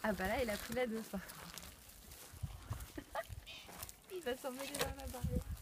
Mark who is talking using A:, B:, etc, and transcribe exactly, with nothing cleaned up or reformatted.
A: Ah bah là, il a pris la dose par contre. Il va s'emmêler dans la barrière.